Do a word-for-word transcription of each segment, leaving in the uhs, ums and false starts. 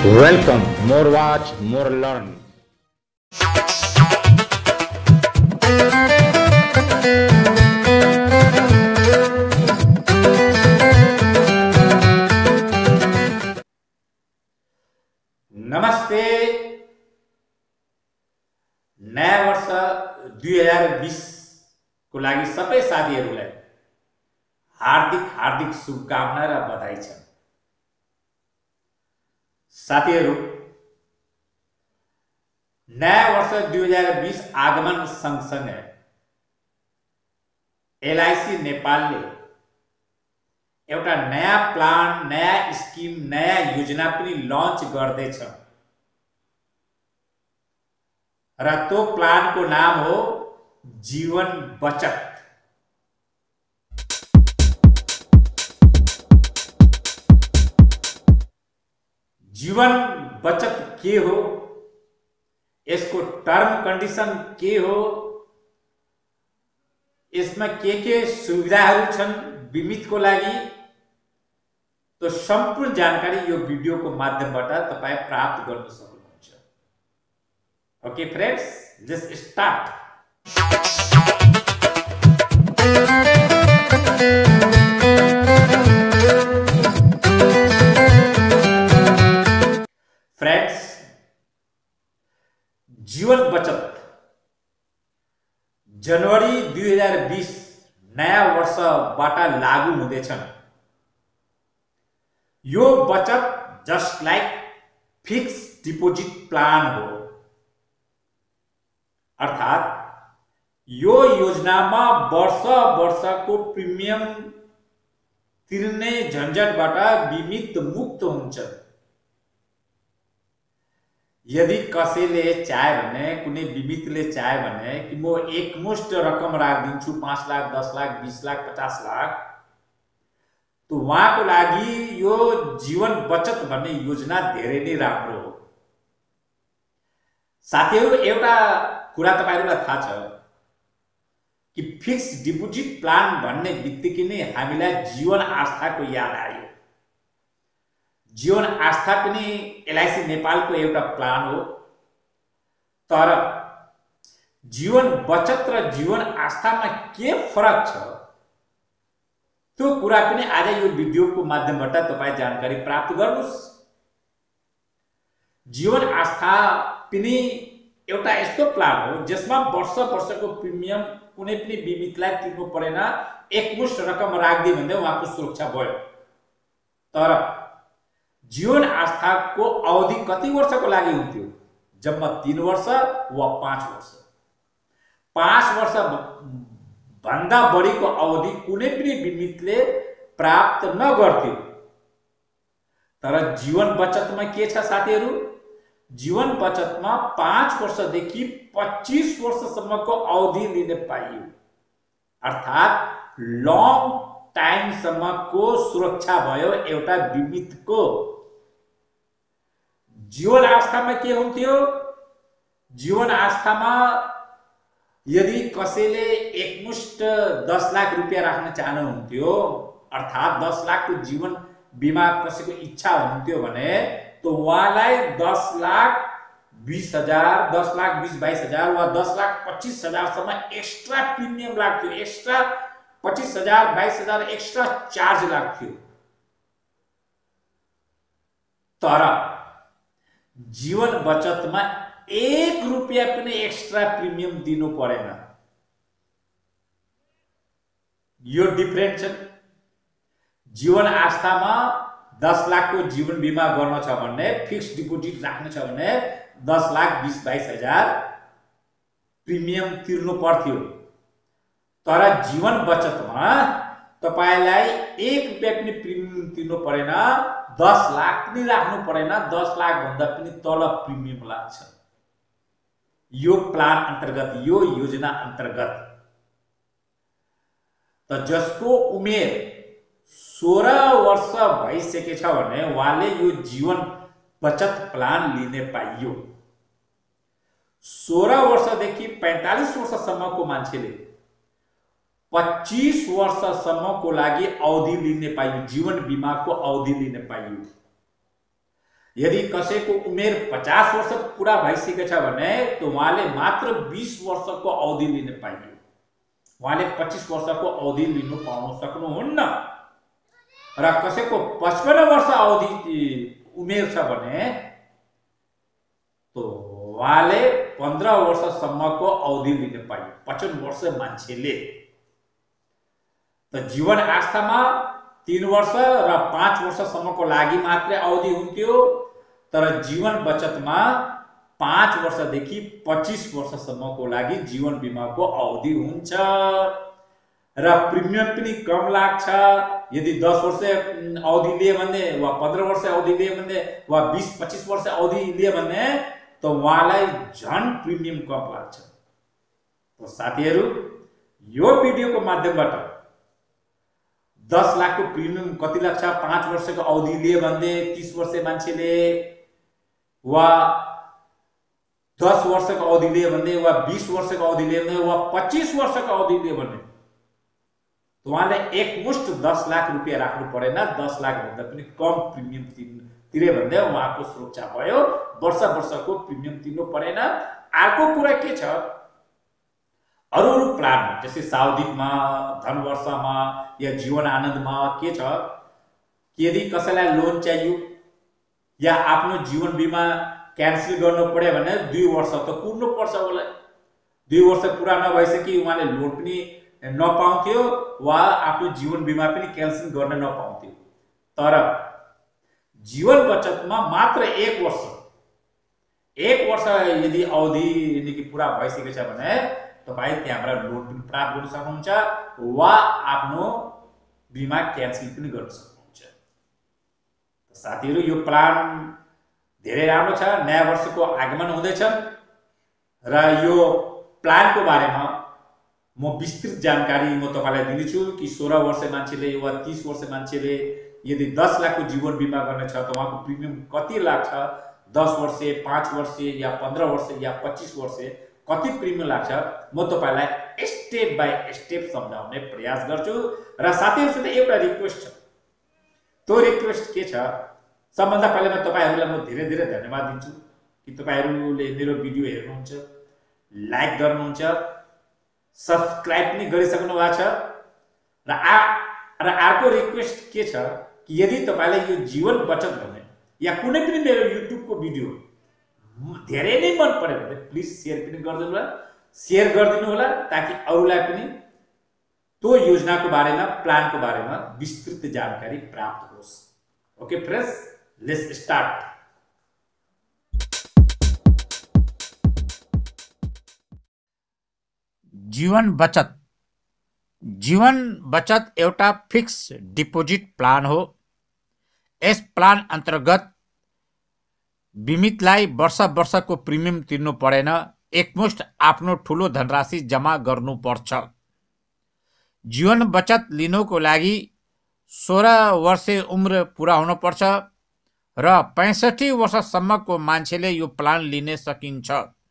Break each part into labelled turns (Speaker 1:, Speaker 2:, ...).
Speaker 1: Welcome, more watch, more learn.
Speaker 2: नमस्ते। नयाँ वर्ष दुई हजार बीस को लागि सबै साथीहरूलाई हार्दिक हार्दिक शुभकामना र बधाई छ। साथीहरू, नयाँ वर्ष दुई हजार बीस आगमन सँगसँगै एलआईसी नेपालले एउटा नयाँ प्लान, नयाँ स्किम, नयाँ योजना पनि लन्च गर्दैछ र त्यो प्लानको नाम हो जीवन बचत। जीवन बचत के हो, यसको टर्म कंडीशन के हो, यसमा के के सुविधाहरू छन् बीमितको लागि, तो सम्पूर्ण जानकारी यो भिडियोको माध्यमबाट तपाई प्राप्त गर्न सक्नुहुन्छ। Okay friends, let's start. Friends, जीवन बचत जनवरी दुई हजार बीस नयाँ वर्षबाट लागू हुँदैछन्। यो बचत just like fix deposit plan हो, अर्थात यो योजनामा वर्ष वर्षको प्रिमियम तिर्ने झन्झटबाट बीमित मुक्त हुन्छ। यदि कसैले चाहे भने, कुनै बीमितले चाहे भने कि म एकमुष्ट रकम राखिदिन्छु, पाँच लाख, दस लाख, बीस लाख, पचास लाख, तो उहाँको लागि यो जीवन बचत भन्ने योजना धेरै नै राम्रो हो। साथीहरू, एउटा कुरा तपाईहरुलाई थाहा छ कि फिक्स डिपोजिट प्लान भन्ने बित्तिकै नै हामीलाई जीवन आस्थाको याद आयो। जीवन आस्था पनि एलआईसी नेपालको एउटा प्लान हो, तर जीवन बचत र जीवन आस्थामा के फरक छ त्यो कुरा पनि आज यो भिडियोको माध्यमबाट तपाई जानकारी प्राप्त गर्नुस्। जीवन आस्था पनि एउटा यस्तो प्लान हो जसमा वर्ष वर्षको प्रिमियम कुनै पनि बीमितलाई तिर्नु परेन, एकमुष्ट रकम राख्दिए भने उहाँको सुरक्षा भयो। तर जीवन आस्थाको अवधि कति वर्षको लागि हुन्थ्यो? जम्मा तीन वर्ष वा पाँच वर्ष। पाँच वर्ष भन्दा बढीको अवधि कुनै पनि बीमितले प्राप्त नगर्थ्यो। तर जीवन बचतमा के छ साथीहरू? जीवन बचतमा पाँच वर्षदेखि पच्चीस वर्षसम्मको अवधि लिन पाइयो, अर्थात लङ टाइमसम्मको सुरक्षा भयो एउटा बीमितको। जीवन आस्थामा के हुन्थ्यो? जीवन आस्थामा यदि कसैले एकमुष्ट दस लाख रुपियाँ राख्न चाहनुहुन्थ्यो, अर्थात दस लाखको जीवन बीमा कसैको इच्छा हुन्थ्यो भने तो उहाँलाई दस लाख बीस हजार, दस लाख बीस बाईस हजार वा दस लाख पच्चीस हजार सम्म एक्स्ट्रा प्रिमियम लाग्थ्यो, एक्स्ट्रा पच्चीस हजार बाईस हजार एक्स्ट्रा चार्ज लाग्थ्यो। तर जीवन बचतमा एक रुपियाँ पनि एक्स्ट्रा प्रिमियम दिनु परेन। यो डिफरेन्ट छ। जीवन आस्थामा दस लाख को जीवन बीमा गर्न छ भने, फिक्स डिपोजिट राख्न छ भने दस लाख बीस बाईस हजार प्रिमियम तिर्नु पर्थ्यो। तर जीवन बचतमा तपाईलाई एक रुपियाँ पनि प्रिमियम तिर्नु परेन, दस लाख पनि राख्नु परेन, दस लाख भन्दा पनि तल प्रिमियम लाग्छ। यो प्लान अन्तर्गत, यो योजना अन्तर्गत त जसको उमेर सोलह वर्ष भइसकेछ भने उहाँले यो जीवन बचत प्लान लिने पाइयो। सोलह वर्षदेखि पैंतालीस वर्षसम्मको मान्छेले पच्चीस वर्षसम्मको लागि अवधि लिने पाइयो, जीवन बीमाको अवधि लिने पाइयो। यदि कसैको उमेर पचास वर्ष पूरा भइसकेको छ भने त उहाँले मात्र बीस वर्षको अवधि लिन पाइयो, उहाँले पच्चीस वर्षको अवधि लिनु पाउन सक्नुहुन्न। र कसैको पचपन्न वर्ष अवधि उमेर छ भने तो उहाँले पन्ध्र वर्षसम्मको अवधि लिन पाइयो, पचपन्न वर्ष मान्छेले। त जीवन आस्थामा तीन वर्ष र पाँच वर्षसम्मको लागि मात्रै अवधि हुन्थ्यो, तर जीवन बचतमा पाँच वर्षदेखि पच्चीस वर्षसम्मको लागि जीवन बिमाको अवधि हुन्छ र प्रिमियम पनि कम लाग्छ। यदि दस वर्ष अवधि लिए भने वा पन्ध्र वर्ष अवधि लिए भने वा बीस पच्चीस वर्ष अवधि लिए भने त उहाँलाई झन् प्रिमियम कम लाग्छ। तो साथीहरू, यो भिडियोको माध्यमबाट दस लाखको प्रिमियम कति लाग्छ पाँच वर्षको अवधि लिए भने तीस वर्ष मान्छेले, वा दस वर्षको अवधि लिए भने वा बीस वर्षको अवधि लिए भने वा पच्चीस वर्षको अवधि लिए भने उहाँले एकमुष्ट दस लाख रुपियाँ राख्नु परेन, दस लाख भन्दा पनि कम प्रिमियम तिरे भन्दा उहाँको सुरक्षा भयो, वर्ष वर्षको प्रिमियम तिर्नु परेन। अर्को कुरा के छ, अरू अरू प्लान जस्तै सावधिकमा, धनवर्षमा या जीवन आनन्दमा के छ कि यदि कसैलाई लोन चाहियो या आफ्नो जीवन बिमा क्यान्सल गर्नु पर्यो भने दुई वर्ष त कुर्नु पर्छ होला। दुई वर्ष पुरा नभइसकि उहाँले लोन पनि नपाउँथ्यो वा आफ्नो जीवन बिमा पनि क्यान्सल गर्न नपाउँथ्यो। तर जीवन बचतमा मात्र एक वर्ष एक वर्ष यदि अवधि पुरा भइसकेको छ भने तपाई त्यहाँबाट लोन पनि प्राप्त गर्न सक्नुहुन्छ वा आफ्नो बिमा क्यान्सल पनि गर्न सक्नुहुन्छ। साथीहरू, यो प्लान धेरै राम्रो छ। नयाँ वर्षको आगमन हुँदैछ र यो प्लानको बारेमा म विस्तृत जानकारी म तपाईलाई दिनेछु कि सोह्र वर्ष मान्छेले वा तीस वर्ष मान्छेले यदि दस लाखको जीवन बिमा गर्ने छ त उहाँको प्रिमियम कति लाग्छ, दस वर्ष, पाँच वर्ष या पन्ध्र वर्ष या पच्चीस वर्ष कति प्रिमियम लाग्छ, म तपाईलाई स्टेप बाई स्टेप सम्झाउने प्रयास गर्छु। र साथीहरुसित एउटा रिक्वेस्ट छ, त्यो रिक्वेस्ट के छ, सबभन्दा पहिले म तपाईहरुलाई म धेरै धेरै धन्यवाद दिन्छु कि तपाईहरुले मेरो भिडियो हेर्नुहुन्छ, लाइक गर्नुहुन्छ, सब्स्क्राइब पनि गरिसक्नु भएको छ। र आ र अर्को रिक्वेस्ट के छ कि यदि तपाईलाई यो जीवन बचत भन्ने या कुनै पनि मेरो युट्युबको भिडियो धेरै नै मन पर्यो भने प्लिज शेयर पनि गरिदिनु होला, शेयर गरिदिनु होला ताकि अरूलाई पनि त्यो योजनाको बारेमा, प्लानको बारेमा विस्तृत जानकारी प्राप्त होस्। Okay friends, let's start.
Speaker 3: जीवन बचत जीवन बचत एउटा फिक्स डिपोजिट प्लान हो। यस प्लान अन्तर्गत बिमितलाई वर्ष वर्षको प्रिमियम तिर्नु परेन, एकमुष्ट आफ्नो ठूलो धनराशि जम्मा गर्नुपर्छ। जीवन बचत लिनुको लागि सोह्र वर्ष उम्र पूरा हुनुपर्छ र पैंसठी वर्षसम्मको मान्छेले यो प्लान लिन सकिन्छ।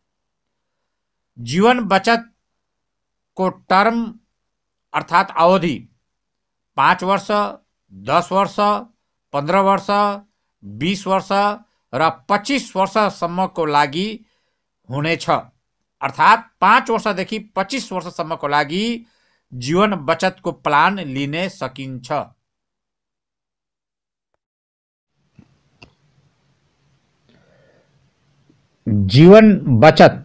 Speaker 3: जीवन बचतको टर्म अर्थात् अवधि पाँच वर्ष, दस वर्ष, पन्ध्र वर्ष, बीस वर्ष र पच्चीस वर्षसम्मको लागि हुनेछ। अर्थात् पाँच वर्षदेखि पच्चीस वर्षसम्मको लागि जीवन बचतको प्लान लिन सकिन्छ।
Speaker 1: जीवन बचत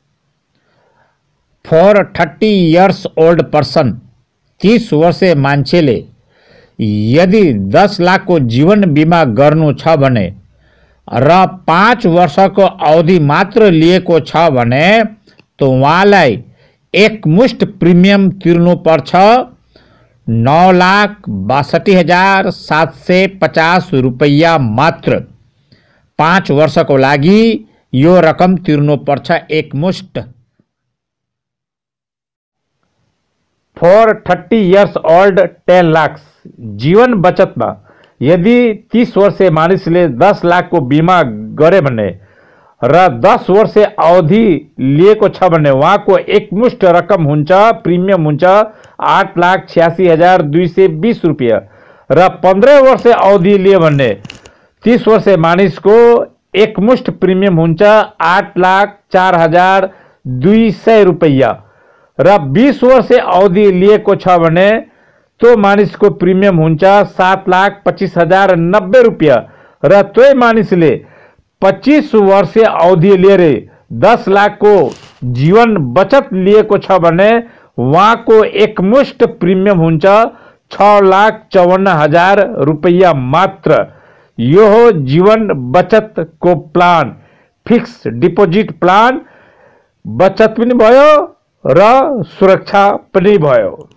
Speaker 1: for thirty years old person, तीस वर्षे मान्छेले यदि दस लाखको जीवन बिमा गर्नु छ भने र पाँच वर्षको अवधि मात्र लिएको छ भने तो उहाँलाई एकमुष्ट प्रिमियम तिर्नु पर्छ नौ लाख बासठी हजार सात सय पचास रुपैयाँ मात्र। पाँच वर्षको लागि यो रकम तिर्नु पर्छ एकमुष्ट। For thirty years old ten lakh, जीवन बचतमा यदि तीस वर्षे मानिसले दस लाखको बिमा गरे भने र दस वर्ष अवधि लिएको छ भने उहाँको एकमुष्ट रकम हुन्छ, प्रिमियम हुन्छ आठ लाख छियासी हजार दुई सय बीस रुपियाँ र पन्ध्र वर्ष अवधि लियो भने तीस वर्ष मानिसको एकमुष्ट प्रिमियम हुन्छ आठ लाख चार हजार दुई सय रुपैयाँ र बीस वर्ष अवधि लिएको छ भने त्यो मानिसको प्रिमियम हुन्छ सात लाख पच्चीस हजार नब्बे रुपैयाँ र त्यो मानिसले पच्चीस वर्ष अवधि लिएर दस लाख को जीवन बचत लिएको छ भने उहाँको एकमुष्ट प्रिमियम हुन्छ छ लाख चौवन्न हजार रुपैयाँ मात्र। यो हो जीवन बचत को प्लान, फिक्स डिपोजिट प्लान। बचत पनि भयो र सुरक्षा पनि भयो।